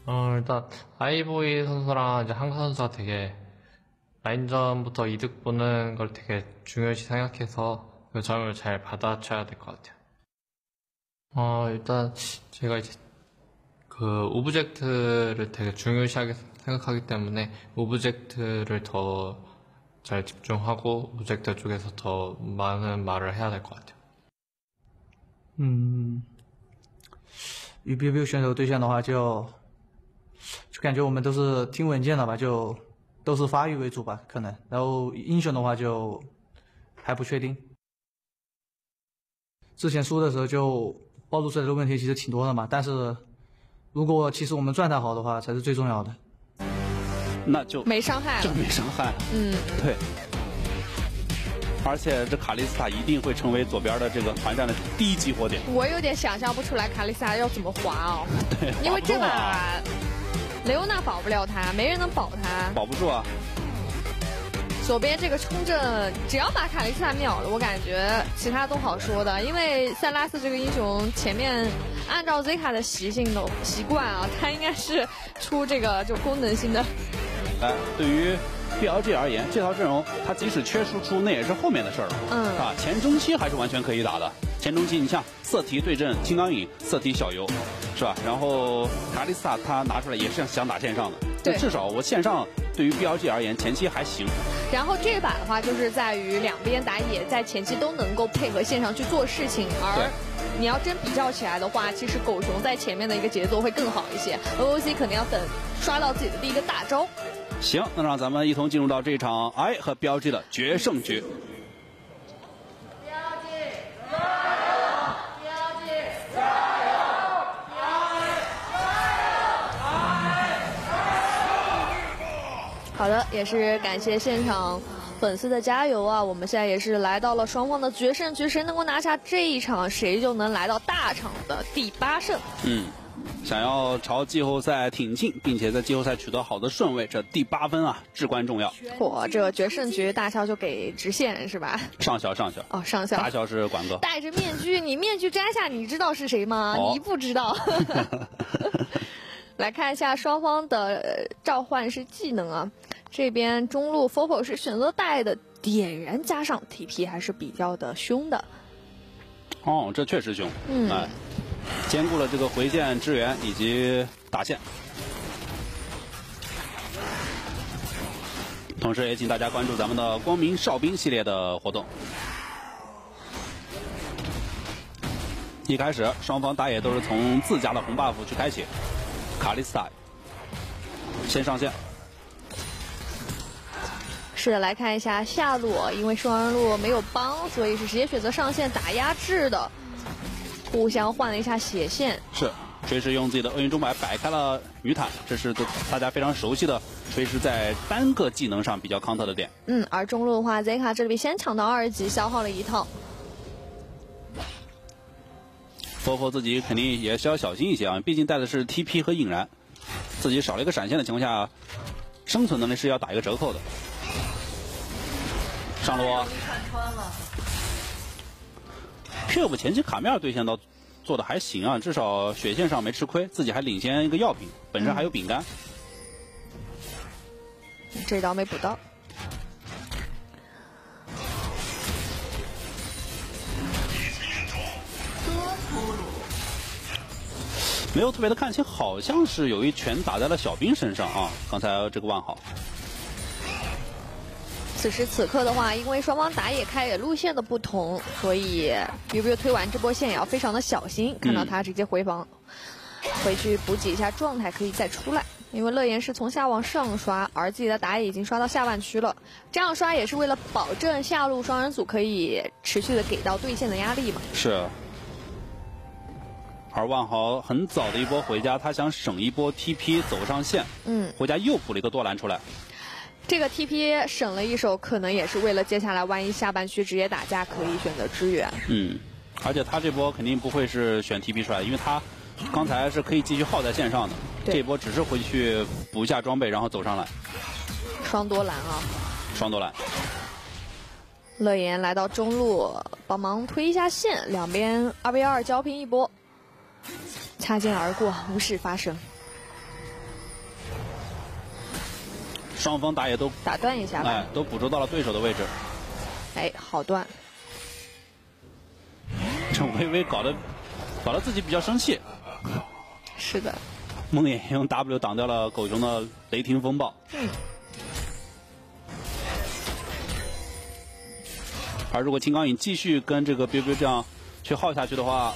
일단 아이보이 선수랑 이제 한가 선수가 되게 라인전부터 이득 보는 걸 되게 중요시 생각해서 그 점을 잘 받아쳐야 될 것 같아요. 일단 제가 이제 그 오브젝트를 되게 중요시하게 생각하기 때문에 오브젝트를 더 잘 집중하고 오브젝트 쪽에서 더 많은 말을 해야 될 것 같아요. 与 BBU 选手对线的话就感觉我们都是挺稳健的吧，就都是发育为主吧，可能。然后英雄的话就还不确定。之前输的时候就暴露出来的问题其实挺多的嘛，但是如果其实我们状态好的话才是最重要的。 那就没伤害了， 就没伤害。对。而且这卡莉斯塔一定会成为左边的这个团战的第一激活点。 我有点想象不出来卡莉斯塔要怎么滑哦。 对， 因为这把雷欧娜保不了他，没人能保他。 保不住啊。 左边这个冲阵，只要把卡莉斯塔秒了，我感觉其他都好说的。因为塞拉斯这个英雄前面按照 Zika 的习惯啊，他应该是出这个就功能性的。 对于 BLG 而言，这套阵容他即使缺输出，那也是后面的事儿了。前中期还是完全可以打的。前中期你像色提对阵金刚影，色提小游，是吧？然后卡莉斯塔他拿出来也是想打线上的。 对， 至少我线上对于 BLG 而言前期还行。 然后这把的话，就是在于两边打野在前期都能够配合线上去做事情，而你要真比较起来的话，其实狗熊在前面的一个节奏会更好一些。OOC 可能要等刷到自己的第一个大招。 行，那让咱们一同进入到这场 I 和 BLG 的决胜局。 好的，也是感谢现场粉丝的加油啊！我们现在也是来到了双方的决胜局，谁能够拿下这一场，谁就能来到大场的第8胜。 想要朝季后赛挺进，并且在季后赛取得好的顺位，这第8分啊至关重要。 这决胜局大肖就给直线是吧？ 上校哦，上校。 大肖是管哥。 戴着面具，你面具摘下，你知道是谁吗？你不知道。来看一下双方的召唤师技能啊，这边中路 Fofo 是选择带的点燃加上 TP 还是比较的凶的。 这确实凶。兼顾了这个回线支援以及打线。同时也请大家关注咱们的光明哨兵系列的活动。一开始双方打野都是从自家的红 buff 去开启。卡莉斯塔先上线， 是的，来看一下下路，因为双人路没有帮，所以是直接选择上线打压制的，互相换了一下血线。 是，锤石用自己的厄运钟摆摆开了女坦，这是大家非常熟悉的锤石在单个技能上比较 counter 的点。 而中路的话 ，Zika 这里先抢到2级，消耗了一套。 Fofo 自己肯定也需要小心一些啊，毕竟带的是 TP 和引燃，自己少了一个闪现的情况下，生存能力是要打一个折扣的。上路，Cube 前期卡米尔对线倒做的还行啊，至少血线上没吃亏，自己还领先一个药品，本身还有饼干。 这刀没补到。 没有特别的看清，好像是有一拳打在了小兵身上啊！刚才这个万豪。 此时此刻的话，因为双方打野开野路线的不同，所以 BBU 推完这波线也要非常的小心。看到他直接回防，回去补给一下状态，可以再出来。因为乐言是从下往上刷，而自己的打野已经刷到下半区了，这样刷也是为了保证下路双人组可以持续的给到对线的压力嘛。 是。而万豪很早的一波回家，他想省一波 TP 走上线，回家又补了一个多蓝出来。 这个 TP 省了一手，可能也是为了接下来万一下半区直接打架可以选择支援。 而且他这波肯定不会是选 TP 出来，因为他刚才是可以继续耗在线上的，这一波只是回去补一下装备，然后走上来。 双多蓝啊！ 双多蓝。 乐言来到中路帮忙推一下线，两边2v2交拼一波。擦肩而过，无事发生。 双方打野都打断一下吧， 都捕捉到了对手的位置。 哎，好断。 这微微搞得自己比较生气。 是的。 梦魇用 W 挡掉了狗熊的雷霆风暴。而如果金刚影继续跟这个 biu biu 这样去耗下去的话，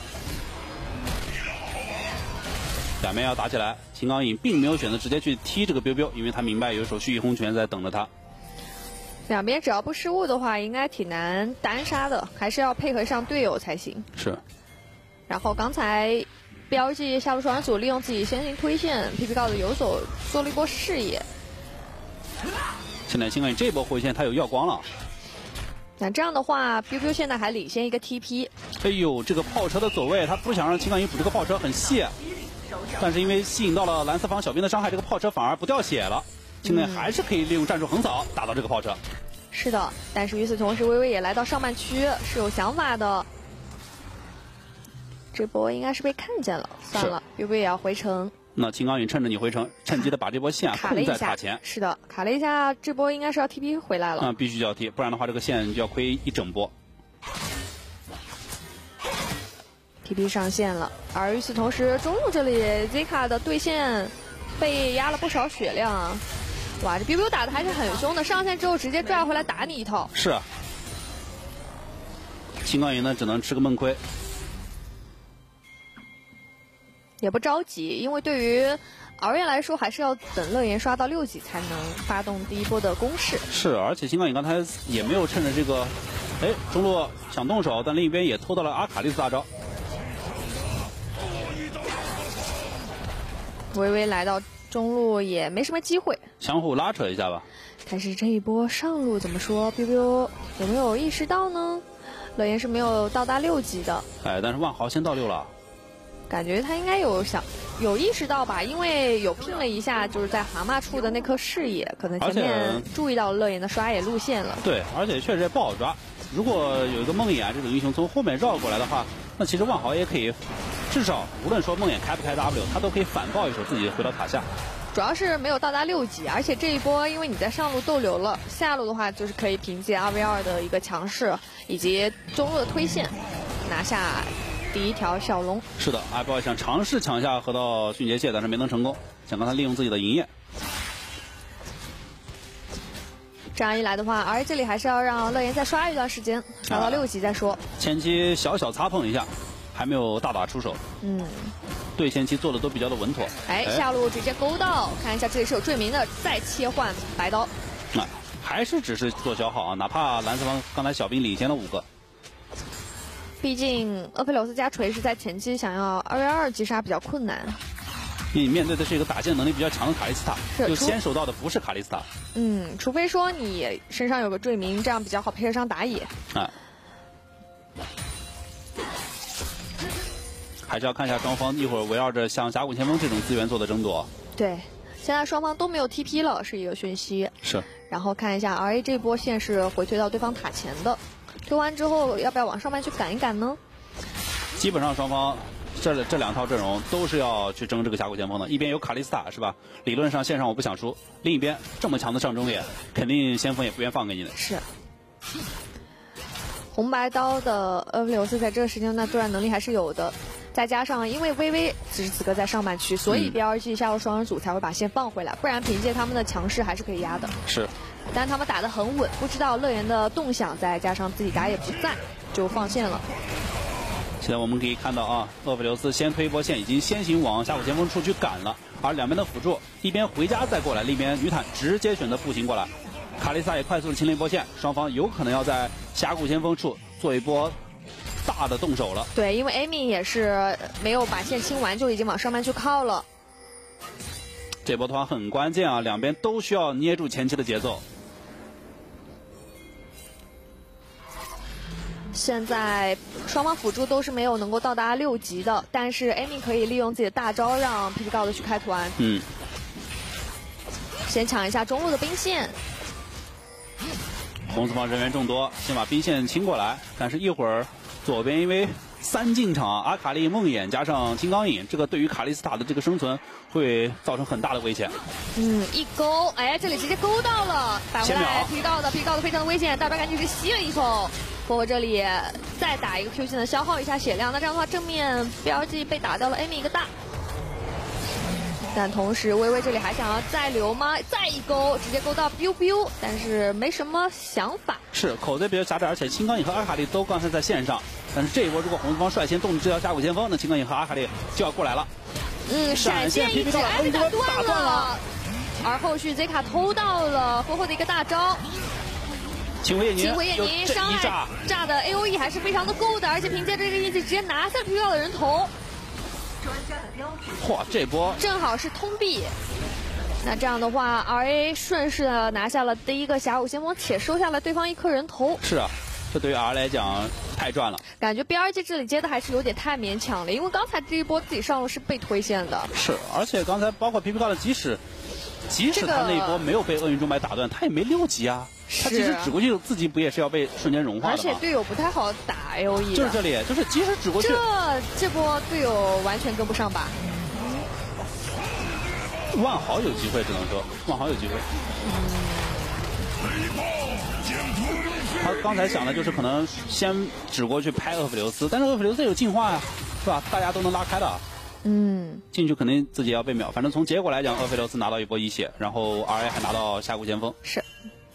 两边要打起来。金刚影并没有选择直接去踢这个 biu biu， 因为他明白有一手蓄意轰拳在等着他。 两边只要不失误的话，应该挺难单杀的，还是要配合上队友才行。 是。 然后刚才 BLG 下路双人组利用自己先行推线 ，PP 告的游走做了一波视野。 现在金刚影这波回线他有耀光了。 那这样的话 ，biu biu 现在还领先一个 TP。 哎呦，这个炮车的走位，他不想让金刚影补这个炮车很细，但是因为吸引到了蓝色方小兵的伤害，这个炮车反而不掉血了。金刚影还是可以利用战术横扫打到这个炮车。 是的，但是与此同时，微微也来到上半区，是有想法的。这波应该是被看见了，算了 ，biu biu 也要回城。 那金刚影趁着你回城，趁机的把这波线控在塔前。 是的，卡了一下，这波应该是要 TP 回来了。 必须就要踢，不然的话这个线就要亏一整波。 TP 上线了，而与此同时，中路这里 Zika 的对线被压了不少血量。哇，这 biu biu 打的还是很凶的，上线之后直接拽回来打你一套。 是啊，金刚影呢只能吃个闷亏。 也不着急，因为对于敖燕来说，还是要等乐言刷到6级才能发动第一波的攻势。 是，而且金刚影刚才也没有趁着这个，中路想动手，但另一边也偷到了阿卡丽斯大招。 微微来到中路也没什么机会， 相互拉扯一下吧。 但是这一波上路怎么说 ？biu biu 有没有意识到呢？乐言是没有到达6级的。 但是万豪先到6了。 感觉他应该有意识到吧，因为有拼了一下，就是在蛤蟆处的那颗视野，可能前面注意到乐言的刷野路线了。 对，而且确实也不好抓。如果有一个梦魇这种英雄从后面绕过来的话，那其实万豪也可以，至少无论说梦魇开不开 W， 他都可以反爆一手自己回到塔下。 主要是没有到达6级，而且这一波因为你在上路逗留了，下路的话就是可以凭借2v2的一个强势以及中路的推线拿下第一条小龙。 是的，阿波想尝试抢下河道迅捷蟹，但是没能成功，想让他利用自己的营业。 这样一来的话，而这里还是要让乐言再刷一段时间，刷到6级再说。 前期小擦碰一下，还没有大打出手。对前期做的都比较的稳妥。 下路直接勾到，看一下这里是有坠鸣的，再切换白刀。 还是只是做消耗啊，哪怕蓝色方刚才小兵领先了5个。 毕竟厄斐琉斯加锤是在前期想要2v2击杀比较困难。 你面对的是一个打线能力比较强的卡莉斯塔，就先手到的不是卡莉斯塔。 除非说你身上有个坠鸣，这样比较好配合上打野。 还是要看一下双方一会儿围绕着像峡谷前锋这种资源做的争夺。 对，现在双方都没有 TP 了，是一个讯息。 是。 然后看一下 RA 这波线是回推到对方塔前的，推完之后要不要往上面去赶一赶呢？ 基本上双方这两套阵容都是要去争这个峡谷前锋的，一边有卡莉斯塔是吧？理论上线上我不想输，另一边这么强的上中野，肯定先锋也不愿放给你的。 是。红白刀的厄斐琉斯在这个时间段作战能力还是有的。再加上因为微微此时此刻在上半区，所以 BLG 下路双人组才会把线放回来，不然凭借他们的强势还是可以压的。 是， 但他们打得很稳，不知道乐言的动向，再加上自己打野不在，就放线了。 现在我们可以看到啊，厄斐琉斯先推一波线，已经先行往峡谷前锋处去赶了，而两边的辅助一边回家再过来，另一边女坦直接选择步行过来，卡莉萨也快速的清了一波线，双方有可能要在峡谷前锋处做一波大的动手了。 对，因为 Amy 也是没有把线清完就已经往上面去靠了。 这波的话很关键啊，两边都需要捏住前期的节奏。 现在双方辅助都是没有能够到达6级的，但是 Amy 可以利用自己的大招让 PP 高的去开团。先抢一下中路的兵线。 红四方人员众多，先把兵线清过来，但是一会儿左边因为 3进场，阿卡丽、梦魇加上金刚影，这个对于卡莉斯塔的这个生存会造成很大的危险。 一勾，哎，这里直接勾到了，反过来皮告的非常的危险，大招赶紧是吸了一口。波波这里再打一个 Q 线的消耗一下血量，那这样的话正面 BLG 被打掉了 Amy 一个大。但同时微微这里还想要再留吗？再一勾，直接勾到 biu biu， 但是没什么想法。 是口子比较狭窄，而且金刚影和阿卡丽都刚才在线上，但是这一波如果红方率先动这条峡谷先锋，那金刚影和阿卡丽就要过来了。 闪现一指挨被打断了，而后续 Z 卡偷到了厚厚的一个大招。 秦回叶宁伤害炸的 AOE 还是非常的够的，而且凭借这个一击直接拿下皮告的人头。 嚯，这波正好是通臂。那这样的话 ，RA 顺势的拿下了第一个峡谷先锋，且收下了对方一颗人头。 是啊，这对于 R 来讲太赚了。 感觉 BRG 这里接的还是有点太勉强了，因为刚才这一波自己上路是被推线的。 是，而且刚才包括皮皮高的即使他那一波没有被厄运钟摆打断，他也没6级啊。他即使指过去，自己不也是要被瞬间融化的吗？ 而且队友不太好打 AOE。 就是这里，就是即使指过去， 这波队友完全跟不上吧？ 万豪有机会，只能说万豪有机会。他刚才想的就是可能先指过去拍厄斐琉斯，但是厄斐琉斯有进化呀，是吧？大家都能拉开的。进去肯定自己要被秒。反正从结果来讲，厄斐琉斯拿到一波1血，然后 RA 还拿到峡谷先锋。 是。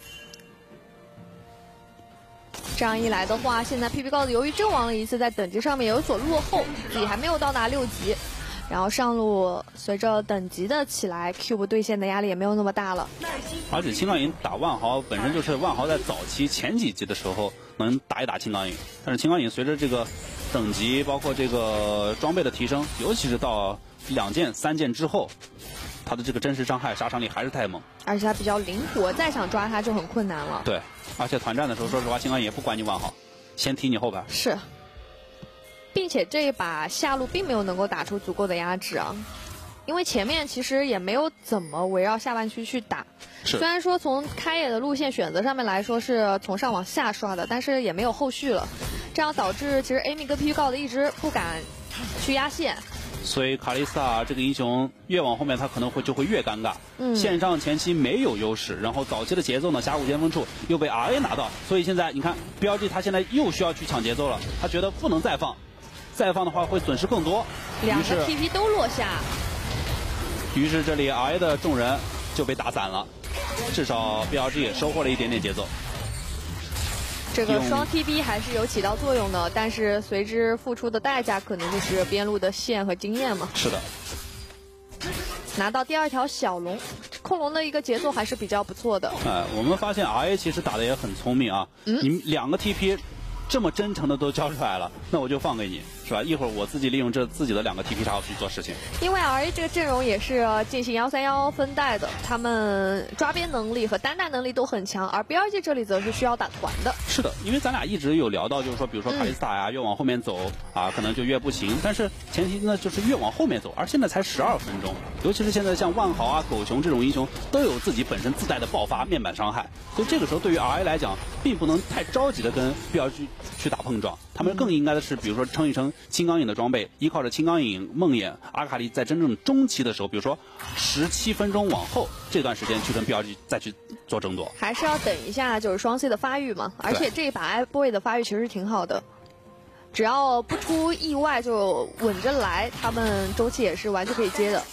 这样一来的话，现在 PP 高子由于阵亡了一次，在等级上面有所落后，自己还没有到达6级。然后上路随着等级的起来 ，Q 不兑现的压力也没有那么大了。 而且青钢影打万豪本身就是万豪在早期前几集的时候能打一打青钢影，但是青钢影随着这个等级包括这个装备的提升，尤其是到2件3件之后，他的这个真实伤害杀伤力还是太猛， 而且他比较灵活，再想抓他就很困难了。 对，而且团战的时候，说实话，青钢影也不管你万豪，先踢你后排。 是。并且这一把下路并没有能够打出足够的压制啊，因为前面其实也没有怎么围绕下半区去打。虽然说从开野的路线选择上面来说是从上往下刷的，但是也没有后续了，这样导致其实 Amy 跟 PP 高的一直不敢去压线。 所以卡莉斯塔这个英雄越往后面他可能就会越尴尬。线上前期没有优势，然后早期的节奏呢，峡谷先锋处又被 RA 拿到，所以现在你看 BLG 他现在又需要去抢节奏了，他觉得不能再放。再放的话会损失更多， 两个 TP 都落下， 于是这里 RA 的众人就被打散了，至少 BLG 也收获了一点点节奏。 这个双 TP 还是有起到作用的，但是随之付出的代价可能就是边路的线和经验嘛。 是的。 拿到第2条小龙，控龙的一个节奏还是比较不错的。 我们发现 RA 其实打的也很聪明啊，你们2个 TP。这么真诚的都交出来了，那我就放给你，是吧？一会儿我自己利用自己的2个 TP 插去做事情。 因为 RA 这个阵容也是进行1311分带的，他们抓边能力和单带能力都很强，而 BLG 这里则是需要打团的。 是的，因为咱俩一直有聊到，就是说，比如说卡莉斯塔呀，越往后面走啊，可能就越不行。但是前提呢，就是越往后面走，而现在才12分钟，尤其是现在像万豪啊、狗熊这种英雄，都有自己本身自带的爆发面板伤害，所以这个时候对于 RA 来讲，并不能太着急的跟 BLG去打碰撞，他们更应该的是，比如说撑一撑青钢影的装备，依靠着青钢影、梦魇、阿卡丽在真正中期的时候，比如说17分钟往后这段时间去跟 BLG 再去做争夺， 还是要等一下就是双 C 的发育嘛。而且这一把 iBoy 的发育其实挺好的，只要不出意外就稳着来，他们中期也是完全可以接的。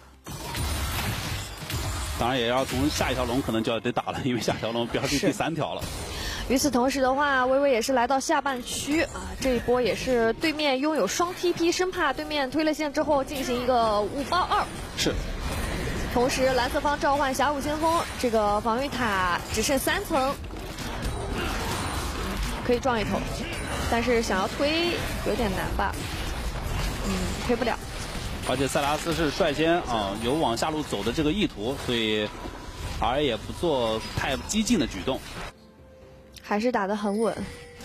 当然也要从下一条龙可能就要得打了，因为下一条龙BLG第3条了。 与此同时的话，微微也是来到下半区啊，这一波也是对面拥有双 TP， 生怕对面推了线之后进行一个5包2。 是。 同时蓝色方召唤峡谷先锋，这个防御塔只剩3层，可以撞一头，但是想要推有点难吧？推不了。 而且塞拉斯是率先有往下路走的这个意图，所以 RA 也不做太激进的举动。 还是打得很稳，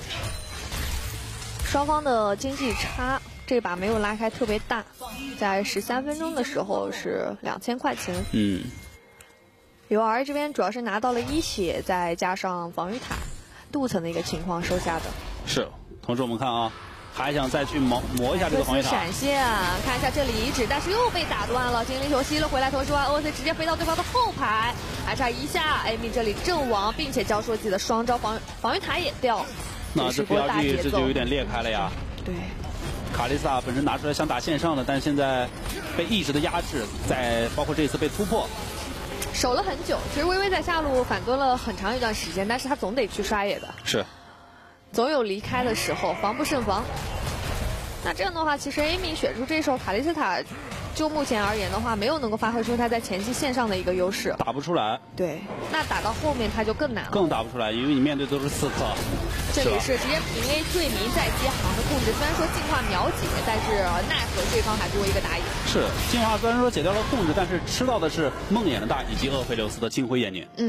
双方的经济差这把没有拉开特别大，在13分钟的时候是2000块钱。由 RA 这边主要是拿到了1血，再加上防御塔镀层的一个情况收下的。 是，同时我们看啊， 还想再去磨一下这个防御塔。 闪现，看一下这里遗址，但是又被打断了。精灵球吸了回来，同时OC直接飞到对方的后排，还差一下。Amy 这里阵亡，并且交出了自己的双招，防御塔也掉。 那这 BLG 这就有点裂开了呀。 对。 卡莉萨本身拿出来想打线上的，但是现在被一直的压制，在包括这一次被突破， 守了很久。其实微微在下路反蹲了很长一段时间，但是他总得去刷野的， 是， 总有离开的时候，防不胜防。那这样的话，其实 Amy 选出这手卡莉斯塔，就目前而言的话，没有能够发挥出他在前期线上的一个优势， 打不出来。 对，那打到后面他就更难了， 更打不出来，因为你面对都是刺客。 这里是直接平 A 罪民在接行的控制，虽然说进化秒解，但是奈何对方还多一个打野。 是进化虽然说解掉了控制，但是吃到的是梦魇的大以及厄斐琉斯的清辉眼念。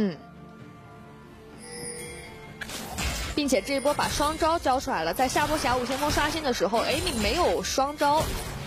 并且这一波把双招交出来了，在下波峡谷先锋刷新的时候 ，Amy 没有双招，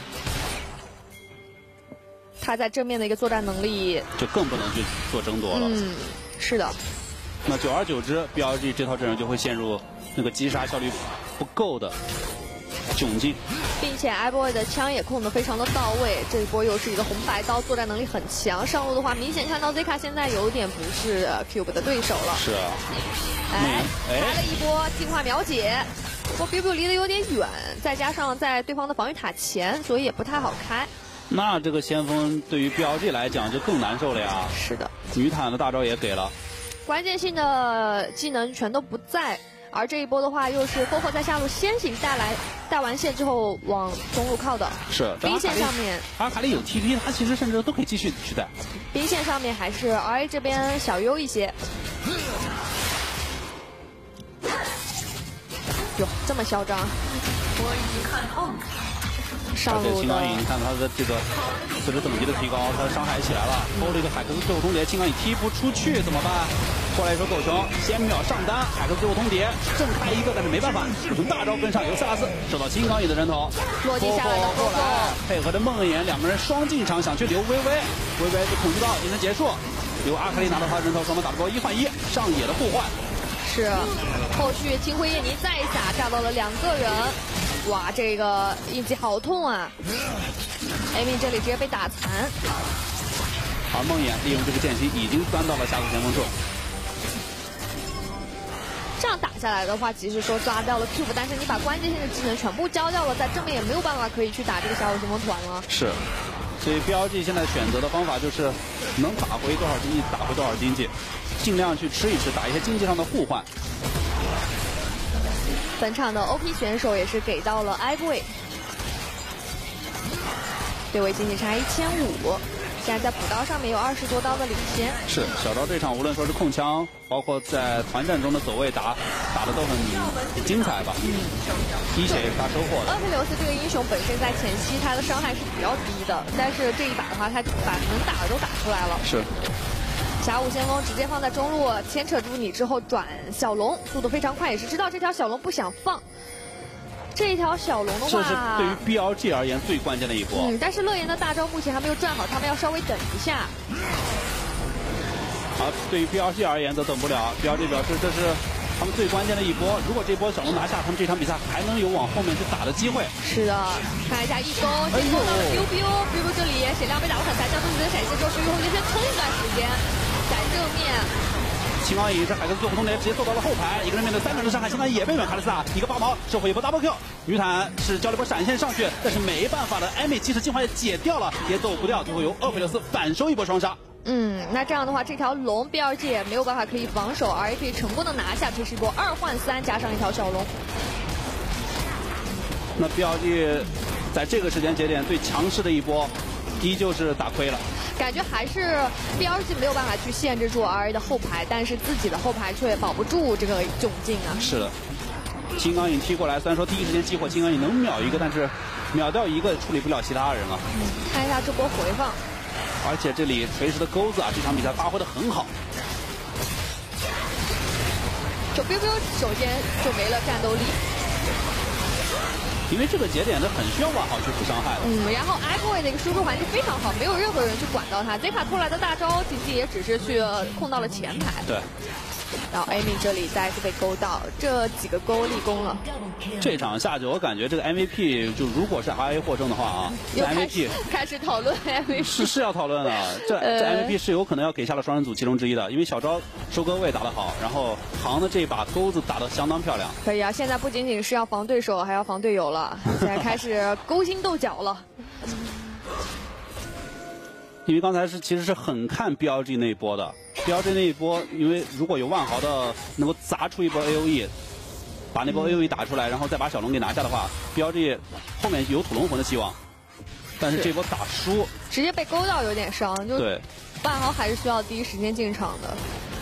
他在正面的一个作战能力就更不能去做争夺了。 是的。 那久而久之 ，BLG 这套阵容就会陷入那个击杀效率不够的窘境。 并且 iBoy 的枪也控得非常的到位，这一波又是一个红白刀，作战能力很强。上路的话，明显看到 Zeka 现在有点不是 Cube 的对手了。 是啊。 来了一波净化秒解，不过 Biu 离得有点远，再加上在对方的防御塔前，所以也不太好开。 那这个先锋对于 BLG 来讲就更难受了呀。 是的。 女坦的大招也给了。 关键性的技能全都不在，而这一波的话又是Fofo在下路先行带完线之后往中路靠的。 是。 兵线上面， 阿卡丽有 TP， 他其实甚至都可以继续去带。 兵线上面还是 RA 这边小优一些。哟，这么嚣张！我已经看透了。上路的青钢影，你看他的这个随着等级的提高，他的伤害起来了。抽了一个海克斯最后通牒，青钢影踢不出去怎么办？过来一手狗熊，先秒上单，海克斯最后通牒，正开一个，但是没办法，用大招跟上，由塞拉斯受到青钢影的人头， 落地下来的过来配合着梦魇，两个人双进场想去留微微，微微就恐惧到已经结束，由阿卡丽拿到他的人头，双方打不过1换1，上野的互换。 是，后续清辉夜尼再一下炸到了2个人，哇，这个印记好痛啊 ！Amy 这里直接被打残， 而梦魇利用这个间隙已经钻到了下路前锋处。 这样打下来的话，即使说抓掉了 Cube， 但是你把关键性的技能全部交掉了，在正面也没有办法可以去打这个下路前锋团了。 是，所以 BLG 现在选择的方法就是能打回多少经济打回多少经济。尽量去吃一吃，打一些经济上的互换。 本场的 OP 选手也是给到了 iBoy， 对位经济差1500，现在在补刀上面有20多刀的领先。 是小刀这场无论说是控枪，包括在团战中的走位打的都很精彩吧。一血也是他收获的。 厄斐琉斯这个英雄本身在前期他的伤害是比较低的，但是这一把的话，他把能打的都打出来了。 是。 峡谷先锋直接放在中路，牵扯住你之后转小龙，速度非常快，也是知道这条小龙不想放。这一条小龙的话， 这是对于 BLG 而言最关键的一波。 但是乐言的大招目前还没有转好，他们要稍微等一下。 对于 BLG 而言则等不了 ，BLG 表示这是他们最关键的一波。如果这波小龙拿下，他们这场比赛还能有往后面去打的机会。 是的，看一下一勾，先勾到了 biu 这里血量被打得很残，将自己的闪现之后，是后先撑一段时间。在正面， 青钢影是海克斯最后通牒，直接做到了后排，一个人面对3个人的伤害，青钢影也被远卡利斯塔一个8毛，收获一波 double kill。女坦是交了一波闪现上去，但是没办法的，艾美即使进化也解掉了，也走不掉，最后由厄斐琉斯反收一波双杀。 那这样的话，这条龙 BLG 也没有办法可以防守，而也可以成功的拿下，这是一波2换3加上一条小龙。 那 BLG 在这个时间节点最强势的一波，依旧是打亏了。 感觉还是 BLG 没有办法去限制住 RA 的后排，但是自己的后排却保不住这个窘境啊。 是的，青钢影踢过来，虽然说第一时间激活青钢影能秒一个，但是秒掉一个处理不了其他人了。 看一下这波回放， 而且这里锤石的钩子啊，这场比赛发挥的很好。 就 biu 首先就没了战斗力。 因为这个节点呢很需要瓦豪去补伤害的。 然后 iBoy 的一个输出环境非常好，没有任何人去管到他。Zeka 出来的大招，其实也只是去控到了前排。 对。 然后 Amy 这里再次被勾到，这几个勾立功了。 这场下去，我感觉这个 MVP 就如果是 RA 获胜的话啊，这 MVP 开始讨论 MVP 是要讨论的。这 MVP 是有可能要给下了双人组其中之一的，因为小昭收割位打得好，然后航的这一把钩子打得相当漂亮。 可以啊，现在不仅仅是要防对手，还要防队友了，现在开始勾心斗角了。 因为刚才其实是很看 BLG 那一波的 ，BLG 那一波，因为如果有万豪的能够砸出一波 AOE， 把那波 AOE 打出来，然后再把小龙给拿下的话，BLG 后面有吐龙魂的希望。但是这波打输， 直接被勾到有点伤，就对， 万豪还是需要第一时间进场的。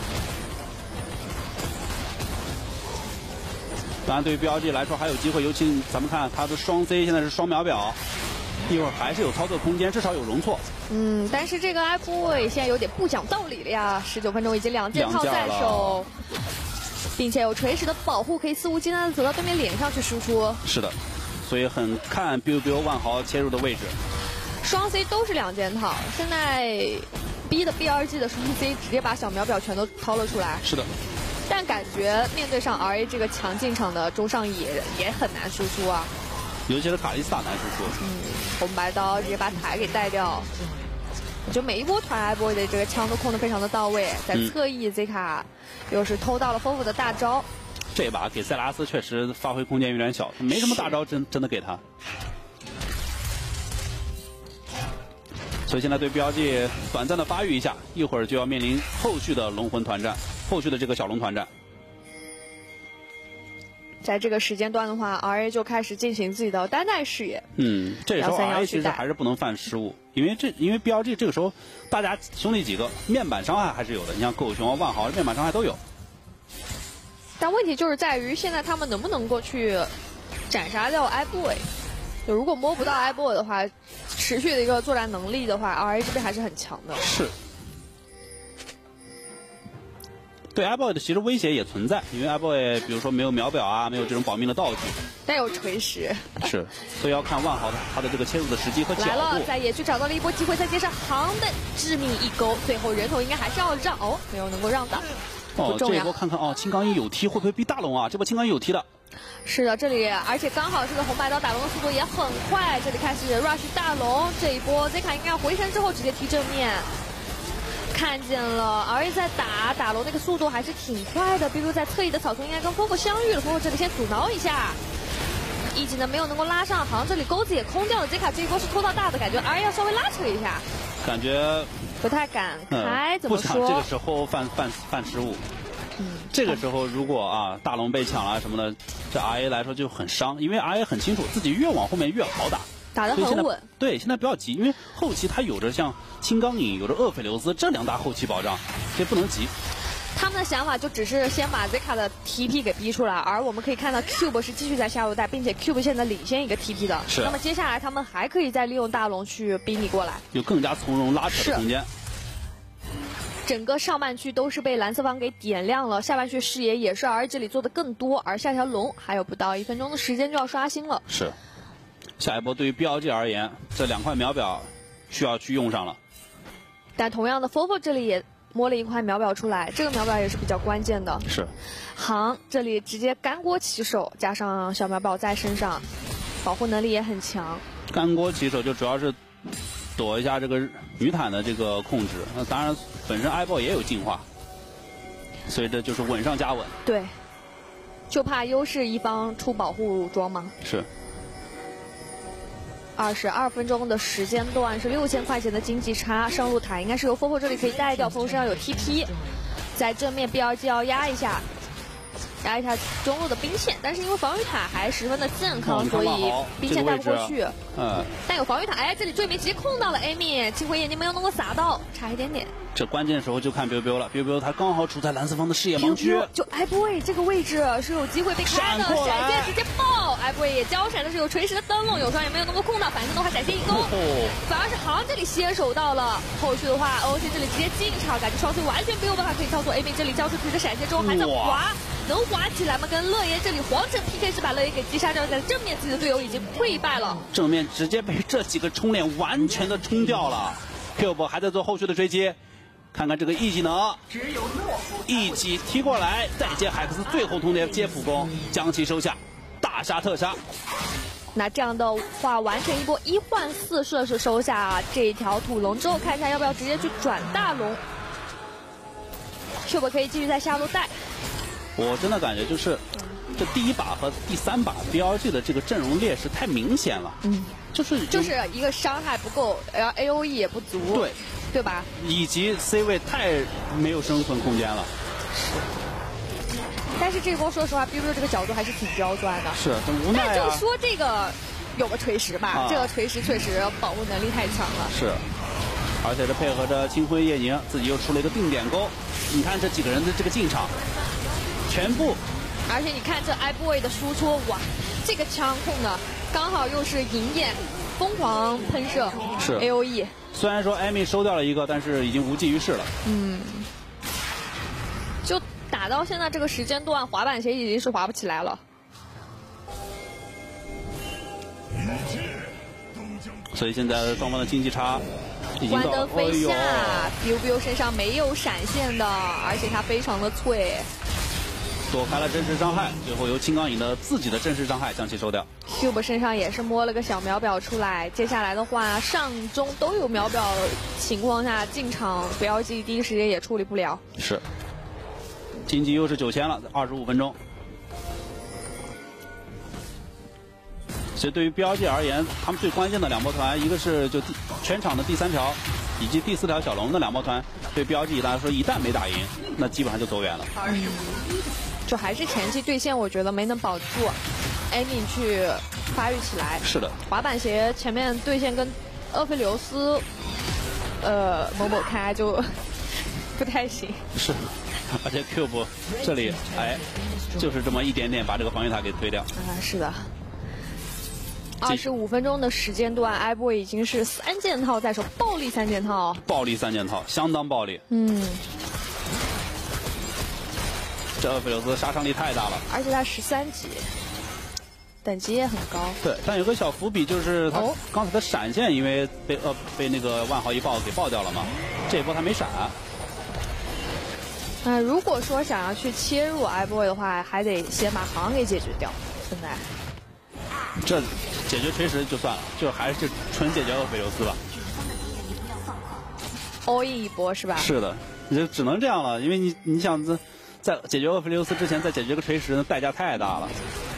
当然，对于 BLG 来说还有机会，尤其咱们看他的双 C 现在是双秒表。一会儿还是有操作空间，至少有容错。 但是这个艾波现在有点不讲道理了呀！19分钟已经2件套在手，并且有锤石的保护，可以肆无忌惮的走到对面脸上去输出。 是的，所以很看 biu 万豪切入的位置。 双 C 都是2件套，现在 B 的 BRG 的双 C 直接把小秒表全都掏了出来。 是的。 但感觉面对上 RA 这个强进场的中上也很难输出啊。 尤其是卡莉斯塔难输出。 红白刀直接把塔给带掉。我觉得每一波团艾波的这个枪都控得非常的到位，在侧翼 Z 卡又是偷到了丰富的大招。 这把给塞拉斯确实发挥空间有点小，没什么大招真的给他。所以现在对 BLG 短暂的发育一下，一会儿就要面临后续的龙魂团战，后续的这个小龙团战。 在这个时间段的话 ，RA 就开始进行自己的单带视野。 这时候 RA 其实还是不能犯失误，因为 BLG 这个时候大家兄弟几个面板伤害还是有的，你像狗熊、万豪面板伤害都有。 但问题就是在于现在他们能不能够去斩杀掉iBoy。就如果摸不到iBoy的话，持续的一个作战能力的话 ，RA 这边还是很强的。 是。对 iBoy 的其实威胁也存在，因为 iBoy 比如说没有秒表啊，没有这种保命的道具， 但有锤石。 是，所以要看万豪他的这个切入的时机和角度。 来了，在野区找到了一波机会，再接上航的致命一勾，最后人头应该还是要让没有能够让到。 这一波看看青钢一有踢会不会逼大龙啊？这波青钢一有踢的。 是的，这里而且刚好这个红白刀打龙的速度也很快，这里开始 rush 大龙，这一波 Z 卡应该要回神之后直接踢正面。看见了 ，RA 在打龙那个速度还是挺快的。比如在侧翼的草丛应该跟Fofo相遇了，Fofo这里先阻挠一下，一技能没有能够拉上，好像这里钩子也空掉了。Z 卡这一波是拖到大的，感觉 RA 要稍微拉扯一下， 感觉不太敢开，怎么说？ 不想这个时候犯失误。这个时候如果大龙被抢了什么的，这 RA 来说就很伤，因为 RA 很清楚自己越往后面越好打。 打得很稳， 对，现在不要急，因为后期他有着像青钢影、有着厄斐琉斯这2大后期保障，所以不能急。 他们的想法就只是先把 Z 卡的 TP 给逼出来，而我们可以看到 Cube 是继续在下路带，并且 Cube 现在领先一个 TP 的。 是。 那么接下来他们还可以再利用大龙去逼你过来， 有更加从容拉扯的空间。 整个上半区都是被蓝色方给点亮了，下半区视野也是 RA 这里做的更多，而下条龙还有不到1分钟的时间就要刷新了。 是。下一波对于 BLG 而言，这2块秒表需要去用上了。 但同样的 Fofo 这里也摸了1块秒表出来，这个秒表也是比较关键的。 是。 航这里直接干锅起手，加上小秒表在身上，保护能力也很强。 干锅起手就主要是躲一下这个女坦的这个控制，那当然本身 iBoy 也有进化，所以这就是稳上加稳。 对，就怕优势一方出保护装嘛。 是。 22分钟的时间段是6000块钱的经济差，上路塔应该是由 Fofo 这里可以带掉，Fofo身上有 TP， 在正面 BLG 要压一下中路的兵线，但是因为防御塔还十分的健康，所以兵线带不过去。但有防御塔，这里坠梅直接控到了 Amy， 清回眼睛没有能够撒到，差一点点。 这关键时候就看 biu 了 ，biu 他刚好处在蓝色方的视野盲区， 就iBoy这个位置是有机会被开的，闪电直接爆 ，iBoy 也交闪，但是有锤石的灯笼，有双也没有能够控到，反正的话闪现一勾，反而是航这里先手到了，后续的话 OC 这里直接进场，感觉双 C 完全没有办法可以操作 ，Amy 这里交出自己的闪现之后还在滑，能滑起来吗？跟乐爷这里皇城 PK 是把乐爷给击杀掉，在正面自己的队友已经溃败了， 正面直接被这几个冲脸完全的冲掉了 ，Cube 还在做后续的追击。 看看这个 E 技能，E 技踢过来，再接海克斯，最后通牒接普攻，将其收下，大杀特杀。 那这样的话，完成一波1换4顺势收下这条土龙之后，看一下要不要直接去转大龙。Cube 可以继续在下路带。 我真的感觉就是这第1把和第3把 BLG 的这个阵容劣势太明显了。就是一个伤害不够，然后 AOE 也不足，对吧？ 以及 C 位太没有生存空间了。 但是这波说实话 ，BBU 这个角度还是挺刁钻的。 是，很无奈啊。 但就说这个有个锤石吧，这个锤石确实保护能力太强了。 是，而且这配合着清辉夜宁，自己又出了一个定点钩。你看这几个人的这个进场，全部。 而且你看这 iBoy 的输出，哇，这个枪控的刚好又是银焰疯狂喷射， 是 AOE。 虽然说艾米收掉了一个，但是已经无济于事了。 就打到现在这个时间段，滑板鞋已经是滑不起来了。 所以现在双方的经济差已经关灯飞下，biu 身上没有闪现的，而且他非常的脆， 躲开了真实伤害，最后由青钢影的自己的真实伤害将其收掉。 Cube 身上也是摸了个小秒表出来，接下来的话上中都有秒表情况下进场，BLG第一时间也处理不了。 是，经济又是9000了，25分钟。所以对于 BLG 而言，他们最关键的2波团，一个是就全场的第3条，以及第4条小龙的2波团，对 BLG 来说一旦没打赢，那基本上就走远了。 就还是前期对线，我觉得没能保住 Amy 去发育起来。 是的， 滑板鞋前面对线跟厄斐琉斯，某开就不太行。 是，而且 Cube 这里就是这么一点点把这个防御塔给推掉。 是的。25分钟的时间段 ，iBoy 已经是3件套在手，暴力3件套。 暴力3件套，相当暴力。这厄斐琉斯杀伤力太大了， 而且他13级，等级也很高。 对，但有个小伏笔就是他刚才的闪现，因为被那个万豪一爆给爆掉了嘛，这一波他没闪。 如果说想要去切入 iBoy 的话，还得先把航给解决掉。现在。 这解决锤石就算了，就还是纯解决厄斐琉斯吧。 all in 一波是吧？ 是的，你就只能这样了，因为你想在解决厄斐琉斯之前再解决个锤石，代价太大了。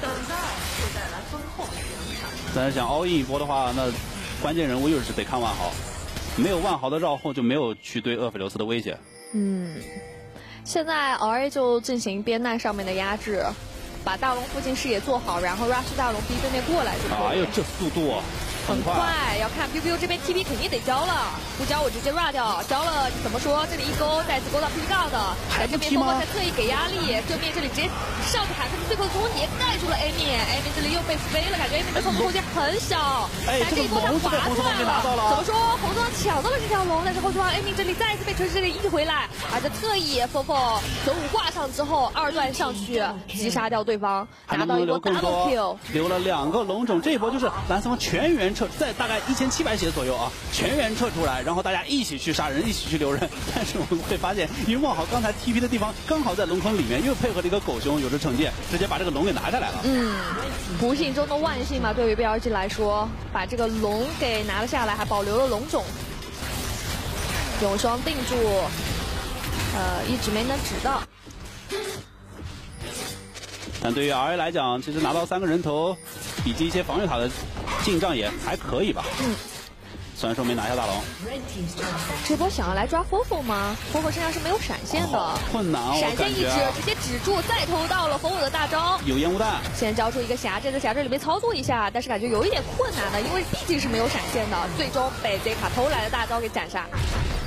但是想 all in 一波的话，那关键人物又是得看万豪，没有万豪的绕后就没有去对厄斐琉斯的威胁。 现在 RA 就进行边难上面的压制。把大龙附近视野做好，然后 rush 大龙逼对面过来就可以。 哎呦，这速度很快，要看 biu 这边 TP 肯定得交了，不交我直接 run 掉，交了怎么说？这里一勾，再次勾到 PB 杠的，在这边波波才特意给压力，正面这里直接上去海克斯最后终结盖住了 Amy 这里又被飞了，感觉 Amy 的操作空间很小，但这一波他划出来了，怎么说？红装抢到了这条龙，但是后方 Amy 这里再次被锤石这里一回来，而且特意 Fofo 走5挂上之后2段上去击杀掉对方，拿到一波 double kill， 留了2个龙种，这一波就是蓝色方全员撤，在大概1700血左右啊，全员撤出来，然后大家一起去杀人，一起去留人。但是我们会发现，因为万豪刚才 TP 的地方刚好在龙坑里面，又配合了一个狗熊，有着惩戒，直接把这个龙给拿下来了。 不幸中的万幸嘛，对于 BLG 来说，把这个龙给拿了下来，还保留了龙种，永双定住，一直没能指到。 但对于 RA 来讲，其实拿到3个人头，以及一些防御塔的进账也还可以吧。虽然说没拿下大龙。 这波想要来抓 Fofo 吗 ？Fofo 身上是没有闪现的， 困难啊！ 闪现一指，直接止住，再偷到了 Fofo 的大招。 有烟雾弹， 先交出一个匣，在匣里面操作一下，但是感觉有一点困难的，因为毕竟是没有闪现的，最终被 Z 卡偷来的大招给斩杀。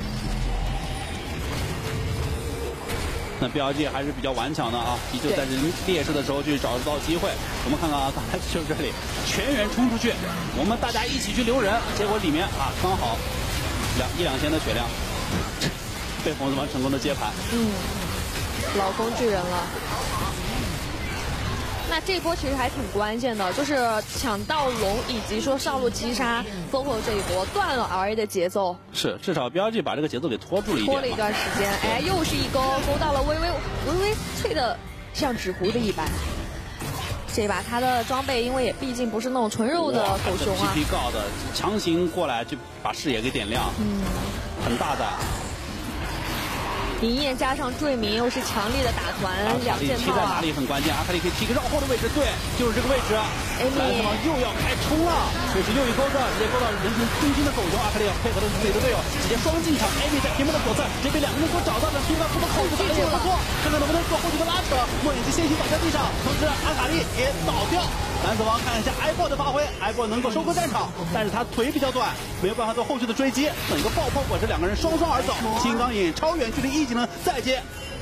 那 BLG 还是比较顽强的啊，依旧在劣势的时候去找到机会。我们看看啊，刚才就是这里全员冲出去，我们大家一起去留人，结果里面啊刚好1、2千的血量，被红子方成功的接盘。 老工具人了。 那这一波其实还挺关键的，就是抢到龙以及说上路击杀 FOFO 这一波断了 RA 的节奏。 是，至少 BRG 把这个节奏给拖住了一点。 拖了一段时间，哎，又是一勾，勾到了微微脆的像纸糊的一般。这把他的装备，因为也毕竟不是那种纯肉的狗熊啊。 PP 告的强行过来就把视野给点亮，很大胆。 银焰加上坠鸣，又是强力的打团两件套啊！ 踢在哪里很关键，阿卡丽可以踢个绕后的位置，对，就是这个位置。蓝子王又要开冲了，这是又一勾着，直接勾到人群中心的狗熊，阿卡丽配合的是自己的队友，直接双进场。艾米在屏幕的左侧，直接被两个人所找到的，拼到不能后续打的也不错，看看能不能做后续的拉扯。莫影之先行倒在地上，同时阿卡丽也倒掉。蓝子王看一下艾波的发挥，艾波能够收割战场，但是他腿比较短，没有办法做后续的追击，等一个爆破或者两个人双而走。金刚引超远距离一技能再接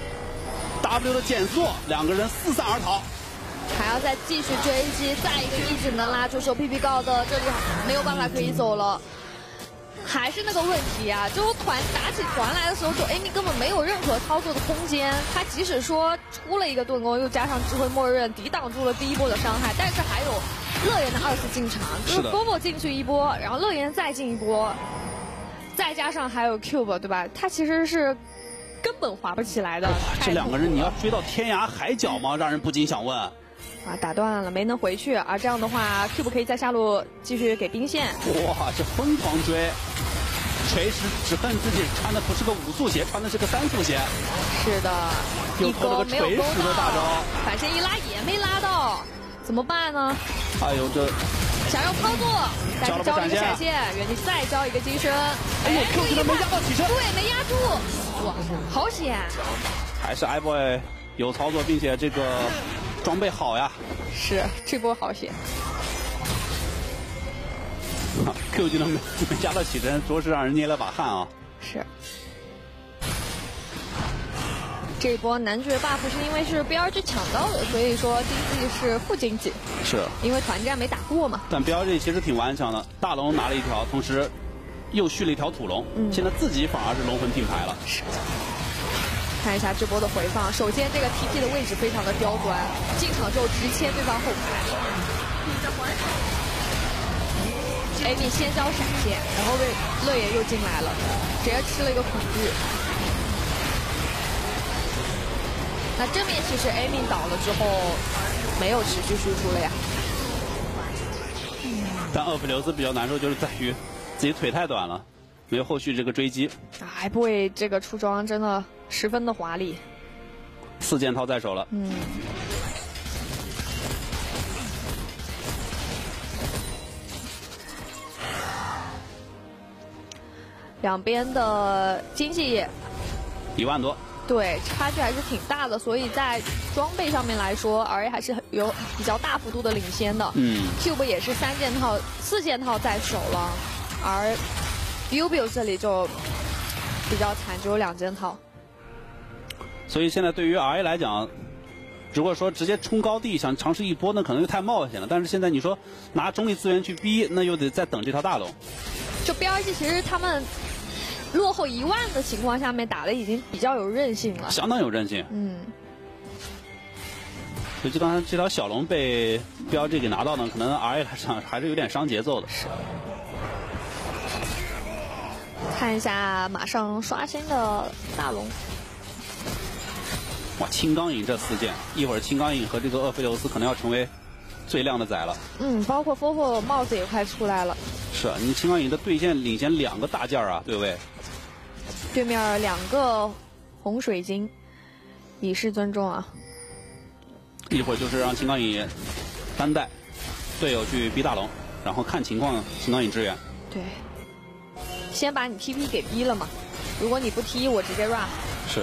W 的减速，两个人四散而逃。 还要再继续追击，再一个一技能拉住手 PP 高的，这里没有办法可以走了。还是那个问题啊，就团打起团来的时候，就 Amy 根本没有任何操作的空间。他即使说出了一个盾弓，又加上智慧默认抵挡住了第一波的伤害，但是还有乐言的2次进场，就是 FOFO 进去一波，然后乐言再进一波，再加上还有 Cube 对吧？他其实是根本滑不起来的。 这两个人你要追到天涯海角吗？让人不禁想问。 打断了，没能回去，而这样的话 ，Cube 可以在下路继续给兵线。 哇，这疯狂追，锤石只恨自己穿的不是个5速鞋，穿的是个3速鞋。 是的， 又偷了个锤石的大招， 反身一拉也没拉到，怎么办呢？ 哎呦这， 想要操作，但是交了一个闪现，原地再交一个机身， 哎呦 ，Q 技能没压到起身， 对，没压住，哇，好险！ 还是 iBoy 有操作，并且这个装备好呀。 是，这波好险。 Q 技能没加到起身，着实让人捏了把汗啊。 是。这一波男爵 buff 是因为是 BRG 抢到的，所以说经济是负经济。 是。因为团战没打过嘛。 但 BRG 其实挺顽强的，大龙拿了一条，同时又续了一条土龙，现在自己反而是龙魂听牌了。 是。看一下这波的回放，首先这个 TP 的位置非常的刁钻，进场之后直切对方后排。Amy 先交闪现，然后乐爷又进来了，直接吃了一个恐惧。那正面其实 Amy 倒了之后没有持续输出了呀。 但厄弗留斯比较难受，就是在于自己腿太短了，没有后续这个追击。 哎，不会，这个出装真的十分的华丽。 4件套在手了。 两边的经济 1万多。 对，差距还是挺大的，所以在装备上面来说，RA 还是有比较大幅度的领先的。Cube 也是3件套、4件套在手了，而 Biu 这里就比较惨，只有2件套。 所以现在对于 RA 来讲，如果说直接冲高地想尝试一波，那可能就太冒险了。但是现在你说拿中立资源去逼，那又得再等这条大龙。 就 BRG 其实他们落后1万的情况下面打的已经比较有韧性了， 相当有韧性。所以就刚才这条小龙被 BRG 给拿到呢，可能 RA 来讲还是有点伤节奏的。 是。看一下马上刷新的大龙。 哇，青钢影这4件，一会儿青钢影和这个厄斐琉斯可能要成为最亮的仔了。 包括 FOFO 帽子也快出来了。 是啊，你青钢影的对线领先2个大件啊，对不对？ 对面2个红水晶，以示尊重啊。 一会儿就是让青钢影单带队友去逼大龙，然后看情况青钢影支援。 对，先把你 TP 给逼了嘛，如果你不踢我直接 run。 是。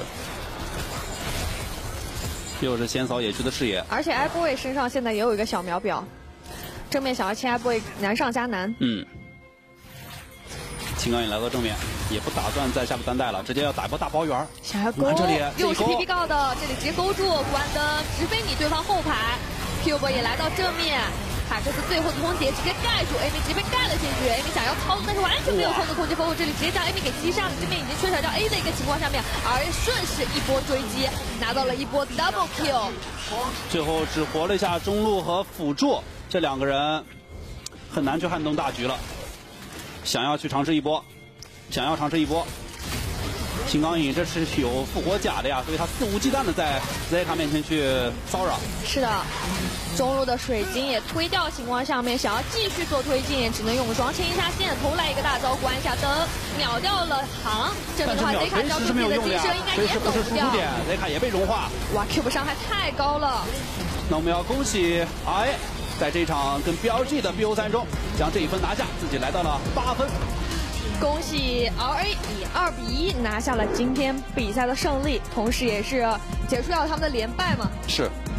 又是先扫野区的视野， 而且 iBoy 身上现在也有一个小秒表，正面想要切 iBoy 难上加难。 青钢影来到正面，也不打算在下部单带了，直接要打一波大包圆。 想要勾， 这里又是 PP 告的，这里直接勾住，关灯直飞你对方后排。Cube 也来到正面， 卡克斯最后的通牒直接盖住 ，Amy 直接被盖了进去，Amy 想要操，但是完全没有操作空间，烽火这里直接将 Amy 给击杀了，这边已经缺少掉 A 的一个情况下面，而顺势一波追击，拿到了一波 double kill。 最后只活了一下中路和辅助这2个人，很难去撼动大局了。想要尝试一波。金刚影这是有复活甲的呀，所以他肆无忌惮的在 Zeka 面前去骚扰。 是的，中路的水晶也推掉情况下面，想要继续做推进，只能用双清一下线，投来一个大招关一下灯，秒掉了航。这边的话 ，Zeka 交出自己的金身应该也走不掉。 Zeka 也被融化。 哇 ，Q 伤害太高了。 那我们要恭喜 RA 在这场跟 BLG 的 BO3中将这一分拿下，自己来到了8分。 恭喜 RA 以2比1拿下了今天比赛的胜利，同时也是结束掉他们的连败嘛。 是。